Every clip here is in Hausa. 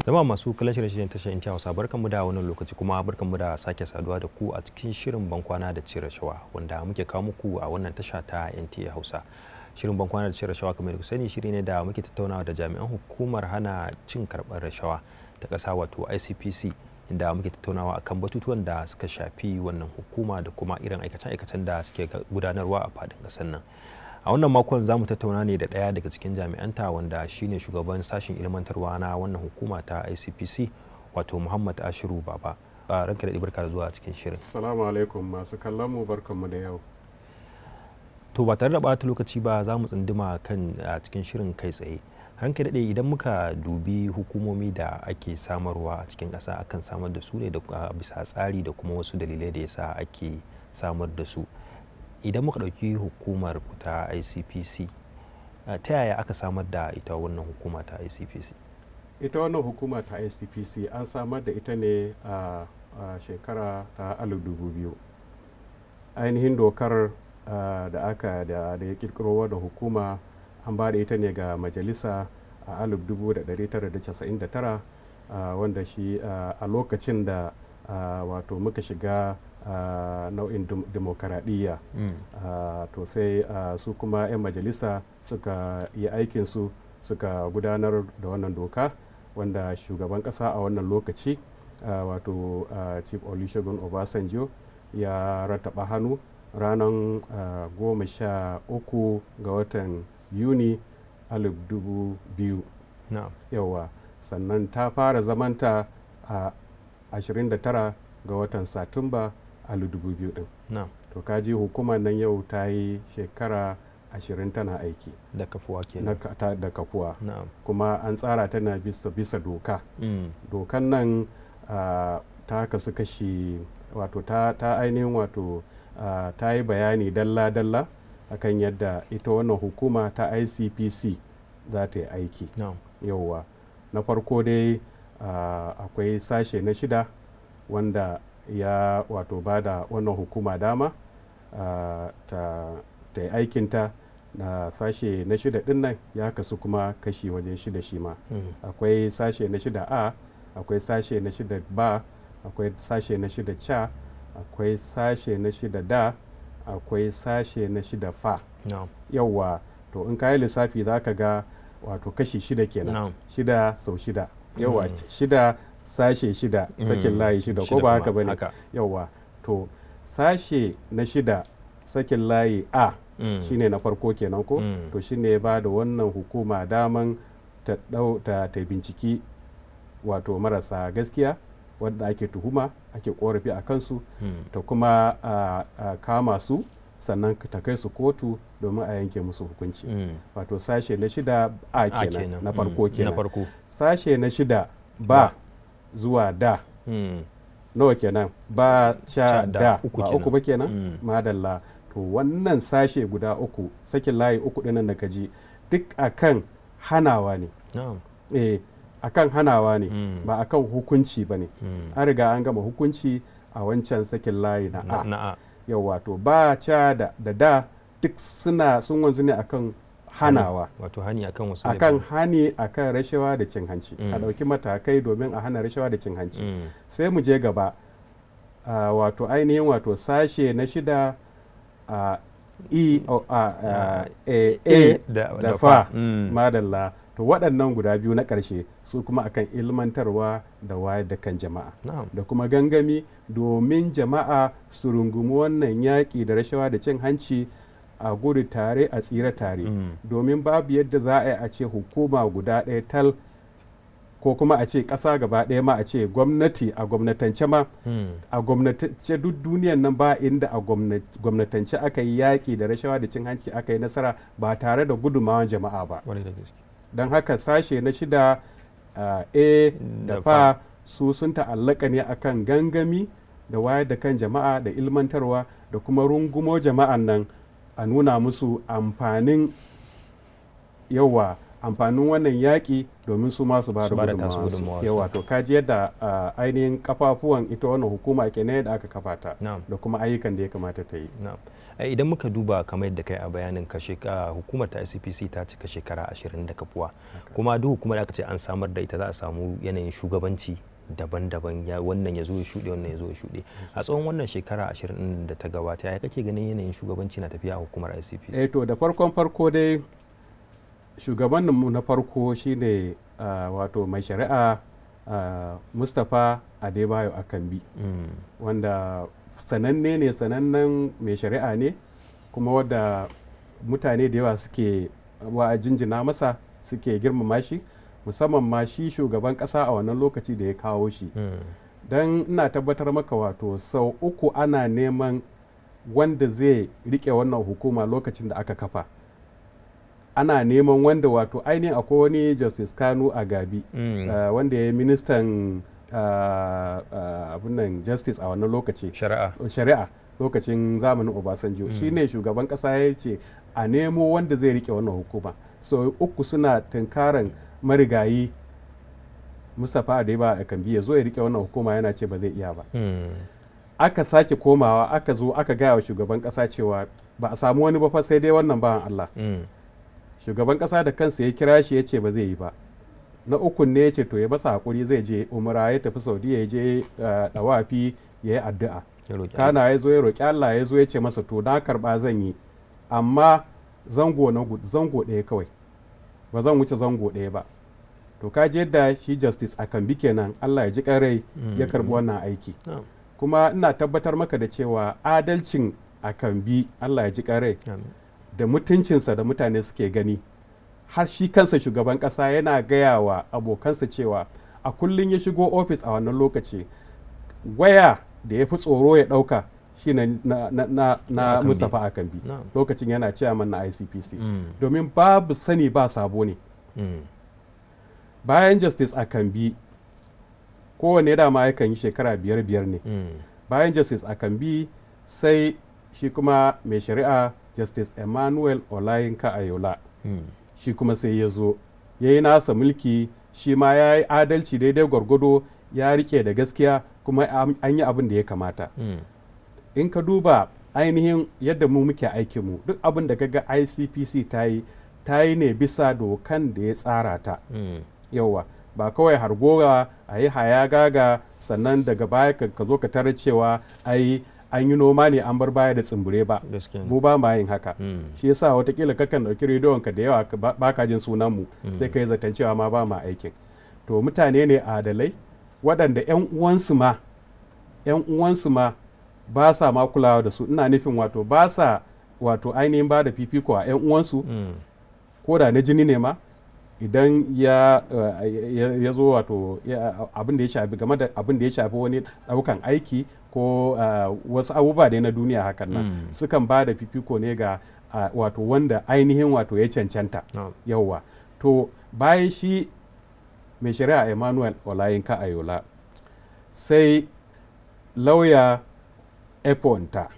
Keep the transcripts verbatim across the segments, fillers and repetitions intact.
Jama'a masu kallon shirye-shiryen tashar Inti Hausa, barkanmu da wannan lokaci kuma barkanmu da sake saduwa da ku a cikin shirin bankwana da cire rashawa wanda muke kawo muku a wannan tasha ta N T A Hausa. Shirin bankwana da cire rashawa kamar da ku sani shiri ne da muke tattaunawa da jami'an hukumar hana cin karɓar rashawa ta ƙasa wato I C P C, inda muke tattaunawa akan batutuwan da suka shafi wannan hukuma da kuma irin aikace-aikacen da suke gudanarwa a faɗin ƙasar nan. A wannan makon za mu tattauna ne da ɗaya daga cikin jami'anta wanda shine shugaban sashen ilmantarwa na wannan hukuma ta I C P C, wato Muhammad Ashiru Baba. Ranka da barka da zuwa cikin shirin. Assalamu alaikum masu kallon mu, barkanmu da yau. To ba tare da ɓata lokaci ba za mu tsunduma kan a cikin shirin kai tsaye. Ranka daɗe, idan muka dubi hukumomi da ake samarwa a cikin ƙasa, akan samar da su ne da bisa tsari da kuma wasu dalilai da yasa ake samar da su. Idan muka ɗauki hukumar ta I C P C, ta yaya aka samar da ita wannan hukuma ta I C P C? Ita wannan hukuma ta I C P C an samar da ita ne a shekara ta alif dubu biyu. Ainihin dokar da aka da ya kirkiro da hukuma an ba da ita ne ga majalisa a alif dubu da ɗari tara da casa'in da tara, wanda shi a lokacin da wato muka shiga Uh, nau'in demokaradiyya mm. uh, to sai uh, su kuma 'yan majalisa suka yi aikinsu suka gudanar da wannan doka, wanda shugaban kasa a wannan lokaci uh, wato uh, Chief Olusegun Obasanjo ya rattaba hannu ranar uh, goma sha uku ga watan Yuni alif dubu biyu. No. Yawa, sannan ta fara zamanta a uh, ashirin da tara ga watan Satumba alif dubu biyu din. No. To kaji hukumar nan yau ta yi shekara ashirin tana aiki da kafuwa kenan. Na, da kafuwa. No. Kuma an tsara tana bisa, bisa doka. Mm. Dokan nan uh, ta kasu kashi wato ta, ta ainihin wato uh, ta yi bayani dalla-dalla akan yadda ita wannan hukuma ta I C P C za ta yi aiki. No. Yauwa, na farko dai uh, akwai sashe na shida wanda ya wato ba da wannan hukuma dama uh, ta, ta yi aikinta. Na sashe na shida din nan ya kasu kuma kashi wajen shida shi ma. Mm. Akwai sashe na shida a, akwai sashe na shida ba, akwai sashe na shida ca, akwai sashe na shida da, akwai sashe na shida fa. No. Yauwa, to in kayi lissafi za ka ga wato kashi shida kenan. No. Shida sau shida. Yauwa, mm. shida sashe shida, mm. sakin layi shida, ko ba haka bane? Yauwa, to sashe na shida sakin layi a, mm. shine na farko kenan ko? Mm. To shine ya ba da wannan hukuma daman ta, ta, ta binciki wato marasa gaskiya wadda ake tuhuma, ake korafi a kansu, mm. ta kuma a, a kama su, sannan ta kai su kotu domin a yanke musu hukunci. Mm. Wato sashe na shida a kenan, na farko kenan. Mm. Sashe na shida ba zuwa da. Mm. Nawa kenan? Ba, ca, da, da. Uku ba uku ba kenan? Mm. Madalla. To wannan sashe guda uku, sakin layi uku dinan da kaji, duk akan hanawa ne. No. Eh, akan hanawa ne, mm. ba akan hukunci ba ne. Mm. An riga an gama hukunci a wancan sakin layi na a. Na a. Yau wato ba, ca, da, da da duk suna sun wanzu ne akan hanawa. Wato hani akan wasu akan hani akan rashawa da cin hanci. Mm. A ɗauki matakai domin a hana rashawa da cin hanci. Mm. Sai mu je gaba, uh, wato ainihin wato sashe na shida uh, e, uh, uh, uh, a, a da, da fa. Mm. Madalla. To waɗannan guda biyu na ƙarshe su kuma akan ilmantarwa da wayar da kan jama'a. No. Da kuma gangami domin jama'a su rungumi wannan yaƙi da rashawa da cin hanci a gudu tare a tsira tare. Mm. Domin babu yadda za a yi a ce hukuma guda ɗaya tal, ko kuma a ce ƙasa gaba ɗaya ma a ce gwamnati a gwamnatance ma. Mm. A gwamnatance duk duniyan nan ba inda a gwamnatance aka yi yaƙi da rashawa da cin hanci aka yi nasara ba tare da gudunmawan jama'a ba. Don haka sashe na shida uh, a da fa su sun ta'allaka ne akan gangami da wayar da kan jama'a da ilmantarwa da kuma rungumo jama'an nan a nuna musu amfanin yawa amfanin wannan yaƙi domin su masu ba da Su ba da tasu gudunmawa gudunmawa. yawa to kaji yadda ah, ainihin kafafuwan ita wannan hukuma ke ne da aka kafa ta Na'am. da kuma ayyukan da ya kamata ta yi. Na'am. Eh, idan muka duba kamar yadda kai a bayanin ka sheka hukumar ta I C P C ta cika shekara ashirin da kafuwa kuma duk hukumar da aka ce an samar da ita za a samu yanayin shugabanci daban-daban ya wannan ya zo ya shuɗe wannan ya zo ya shuɗe a tsawon wannan shekara ashirin da ta gabata ya kake ganin yanayin shugabanci na tafiya a hukumar I C P C? eh to da farkon farko dai shugabanninmu na farko shine ah, wato mai shari'a ah, Mustapha Adebayo Akanbi Mm. wanda sananne ne sanannen mai shari'a ne kuma wadda mutane da yawa suke wa jinjina masa suke girmama shi musamman ma shi shugaban kasa a wannan lokaci da ya kawo shi Mm. don ina tabbatar maka wato sau uku ana neman wanda zai rike wannan hukuma lokacin da aka kafa ana neman wanda wato ainihin akwai wani justice Kanu Agabi Mm. uh, wanda ya yi ministan uh, uh, abin nan justice a wannan lokaci Shari'a. shari'a lokacin zamanin Obasanjo Mm. shine shugaban kasa ya ce a nemo wanda zai rike wannan hukuma so uku suna tunkaran marigayi Mustapha Adebayo Akanbi ya zo ya rike wannan hukuma yana ce ba zai iya ba Mm. aka sake komawa aka zo aka gaya wa shugaban kasa cewa ba a samu wani ba fa sai dai wannan bawan Allah Mm. shugaban kasa da kansa ya kira shi ya ce ba zai yi ba na ukun ne ya ce to ya basa hakuri zai je umra ya tafi saudiya ya je uh, dawafi ya yi addu'a Ya roƙi kana ya zo ya roƙi Allah ya zo ya ce masa to na karba zan yi amma zango na gud- zango ɗaya kawai ba zan wuce zango ɗaya ba to ka je yadda shi justice Akanbi kenan Allah ya ji ƙarai ya karbi wannan aiki Na'am. kuma ina tabbatar maka da cewa adalcin Akanbi Allah ya ji ƙarai Amin. da mutuncinsa da mutane suke gani har shi kansa shugaban kasa yana gaya wa abokansa cewa a kullum ya shigo ofis a wannan lokaci waya da ya fi tsoro ya dauka shi na, na, na, na, na Akanbi. Mustapha Akanbi Na'am. lokacin yana chairman na I C P C Mm. domin babu sani ba sabo ne Mm. bayan justice Akanbi kowane dama yakan yi shekara biyar biyar ne Mm. bayan justice Akanbi sai shi kuma mai shari'a justice Emmanuel Olayinka Ayola Mm. shi kuma sai ya zo ya yi nasa mulki shi ma ya yi adalci daidai gwargwado ya rike da gaskiya kuma am- an yi abin da ya kamata Mm. in ka duba ainihin yadda mu muke aikinmu duk abin da kaga I C P C ta yi ta yi ne bisa dokan da ya tsara ta Mm. yauwa ba kawai hargowa a yi hayagaga sannan daga baya ka ka zo ka tarar cewa ai an yi noma ne an bar baya da tsimbure ba Gaskiya ne. mu ba ma yin haka Mm. shi yasa watakila kakan ɗauki rediyon ka da yawa ka ba ba ka jin sunan mu sai ka yi zaton cewa ma ba ma aikin to mutane ne adalai waɗanda 'yan uwansu ma 'yan uwansu ma ba sa ma kulawa da su ina nufin wato ba sa wato ainihin ba da fifiko a 'yan uwansu Mm. ko da na jini ne ma idan ya uh, ya, ya zo wato ya- abin da ya shafi game da abin da ya shafi wani ɗaukan aiki ko uh, wasu abubuwa da na duniya hakan nan Mm. sukan ba da fifiko ne ga uh, wato wanda ainihin wato ya cancanta Na'am. yauwa to bayan shi mai shari'a Emmanuel Olayinka Ayola sai lauya Eponta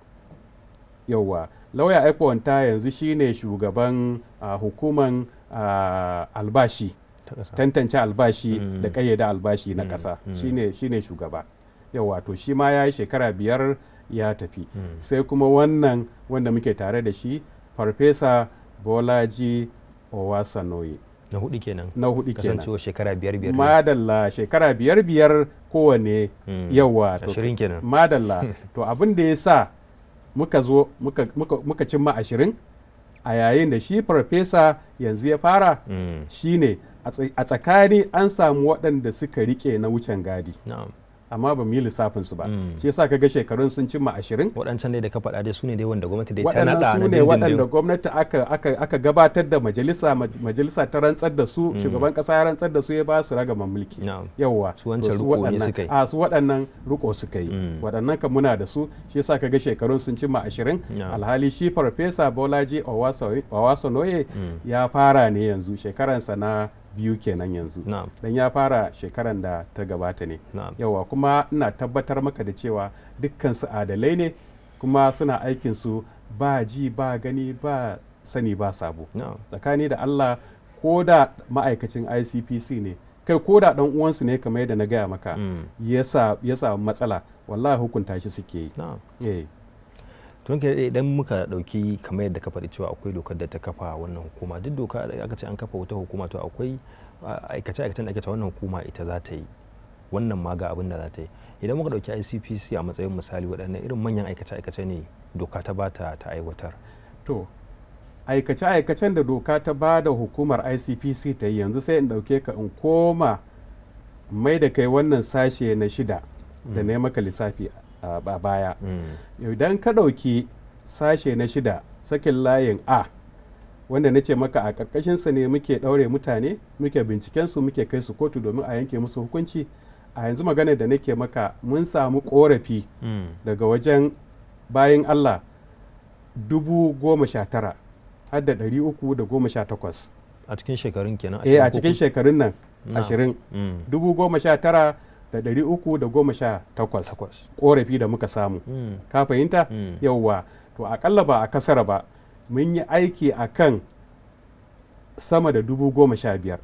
yauwa lauya Eponta yanzu shine shugaban uh, hukuman uh, albashi Ta ƙasa. tantance albashi Mm. da ƙayyada albashi na Mm, ƙasa mm. shine shine shugaba yauwa to shi ma ya yi shekara biyar ya tafi Mm. sai kuma wannan wanda muke tare da shi farfesa Bolaji Owasanoye Na hudu kenan. na hudu kenan Kasancewa shekara biyar biyar. ne. madalla shekara biyar biyar kowane Mm. yawa to Ashirin kenan. madalla to abin da ya sa muka zo muka, muka, muka cimma ashirin a yayin da shi farfesa yanzu ya fara Mm. shine a tsa- a tsakani an samu waɗanda suka rike na wucin gadi Na'am. amma ba mu yi lissafin su ba Mm. shi yasa kaga shekarun sun cimma ashirin Waɗancan dai da ka faɗa dai su ne dai wanda gwamnati dai ta waɗannan naɗa su na ne waɗanda dindindin. gwamnati aka, aka, aka gabatar da majalisa maj- majalisa ta rantsar da su shugaban ƙasa ya rantsar da su ya ba su ragaman mulki Na'am. yawwa Su wancan to riko ne waɗannan- suka yi. a su waɗannan riko suka yi Mm. waɗannan kan muna da su shi yasa kaga shekarun sun cimma ashirin Yeah. alhali shi farfesa Bolaji Owaso- Owasanoye Mm. ya fara ne yanzu shekaransa na biyu kenan yanzu Na'am. dan ya fara shekaran da ta gabata ne Na'am. yawa kuma ina tabbatar maka da cewa dukkan su adalai ne kuma suna aikin su ba ji ba gani ba sani ba sabo Na'am. tsakani da Allah ko da ma'aikacin I C P C ne, kai ko da dan uwansu ne kamar yadda na gaya maka Mm. ya samu matsala wallahi hukunta shi suke yi. na'am Eh. tun ke idan muka dauki kamar yadda ka faɗi cewa akwai dokar da ta kafa wannan hukuma, duk doka da aka ce an kafa wata hukuma to akwai aikace aikacen da ake ta wannan hukuma ita za ta yi, wannan ma ga abin da za ta yi. Idan muka dauki I C P C a matsayin misali, waɗannan irin manyan aikace aikace ne doka ta bata ta aiwatar? To aikace aikacen da doka ta ba da hukumar I C P C ta yi yanzu sai in dauke ka in koma mai da kai wannan sashe na shida da na maka lissafi a baya. Idan ka ɗauki sashe na shida sakin layin A wanda na ce maka a ƙarƙashinsa ne muke ɗaure mutane, muke bincikensu, muke kai su kotu domin a yanke musu hukunci. A yanzu magana da nake maka mun samu ƙorafi daga wajen bayan Allah dubu goma sha tara har da ɗari uku da goma sha takwas a cikin shekarun kenan. Eh a cikin shekarun nan ashirin dubu goma sha tara da ɗari uku da goma sha takwas ƙorafi da muka samu. Ka fahimta? Yauwa to akalla ba a kasara ba mun yi aiki a kan sama da dubu goma sha biyar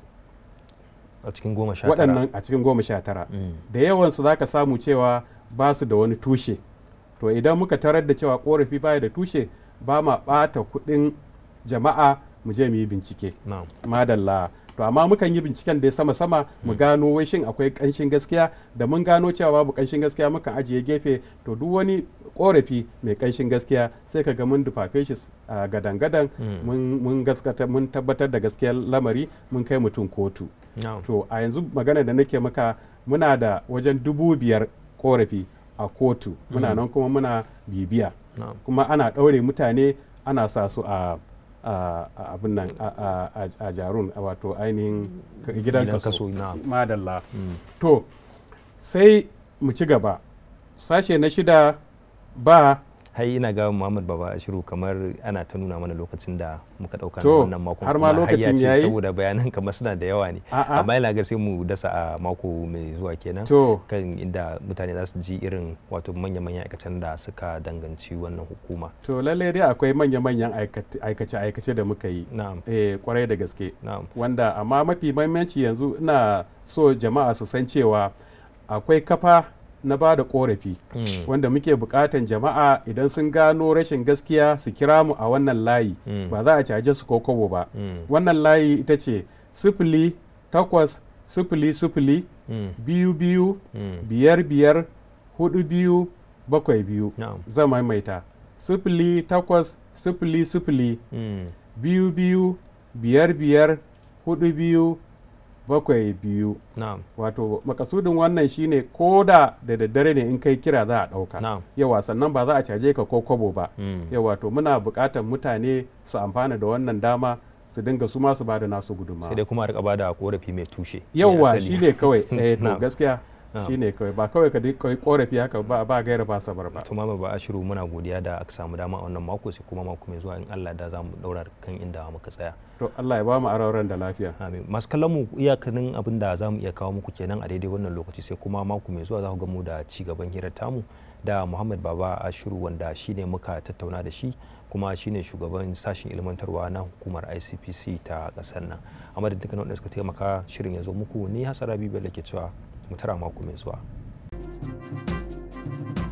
a cikin goma sha tara waɗannan a cikin goma sha tara da yawansu za ka samu cewa ba su da wani tushe. To idan muka tarar da cewa ƙorafi baya da tushe ba ma ɓata kuɗin jama'a mu je mu yi bincike. Madalla. To amma mukan yi binciken da sama-sama mu gano wai shin akwai ƙanshin gaskiya, da mun gano cewa babu ƙanshin gaskiya mukan ajiye gefe. To duk wani ƙorafi mai ƙanshin gaskiya sai ka ga mun dufafe shi a gadan-gadan mun gaskata mun tabbatar da gaskiyar lamari mun kai mutum kotu. To a yanzu magana da nake maka muna da wajen dubu biyar ƙorafi a kotu, muna nan kuma muna bibiya, kuma ana ɗaure mutane ana sa su a abin nan a jarun wato ainihin gidan kaso. Madalla. To sai mu ci gaba sashe na shida ba hai ina ga Muhammad Baba Ashiru kamar ana ta nuna mana lokacin da muka dauka to wannan mako har ma lokacin yayi saboda bayanan kamar suna da yawa ne, amma ina ga sai mu dasa a mako mai zuwa kenan kan inda mutane za su ji irin wato manya-manyan aikatan da suka danganci wannan hukuma. To lalle dai akwai manya-manyan aikace-aikace da muka yi, eh kwarai da gaske, wanda amma mafi muhimmanci yanzu ina so jama'a su san cewa akwai kafa na ba da korafi mm. wanda muke bukatan jama'a idan sun gano rashin gaskiya su kira mu a wannan layi mm. ba za a caje su ko kobo ba. mm. Wannan layi ita ce sifili takwas sifili sifili mm. biyu biyu mm. biyar biyar hudu biyu bakwai biyu. no. Zan maimaita sifili takwas sifili sifili mm. biyu biyu biyar biyar hudu biyu bakwai biyu. Na'am. Wato makasudin wannan shine ko da da daddare ne in kai kira za a ɗauka. Na'am. Yawa sannan ba za a caje ka ko kobo ba. mm. Yawa to muna buƙatar mutane su amfana da wannan dama su dinga su ma su bada nasu gudunmawa. Sai dai kuma a rika bada korafi mai tushe. Yawa shine kawai eh to gaskiya shine kawai ba kawai ka kai korafi haka ba ba gaira ba sabar ba. To mama ba Ashiru muna godiya da aka samu dama a wannan mako, sai kuma mako mai zuwa in Allah da za mu daura kan inda muka tsaya. To Allah ya ba mu arauran da lafiya. Amin. Masu kallon mu iyakanin abin da za mu iya kawo muku kenan a daidai wannan lokaci, sai kuma mako mai zuwa za ku ga mu da ci gaban hirar tamu da Muhammad Baba Ashiru wanda shine muka tattauna da shi kuma shine shugaban sashen ilmantarwa na hukumar I C P C ta kasar nan. A madadin dukkan wanda suka taimaka shirin ya zo muku, ni Hassan Rabi Bello ke cewa mu tara mako mai zuwa.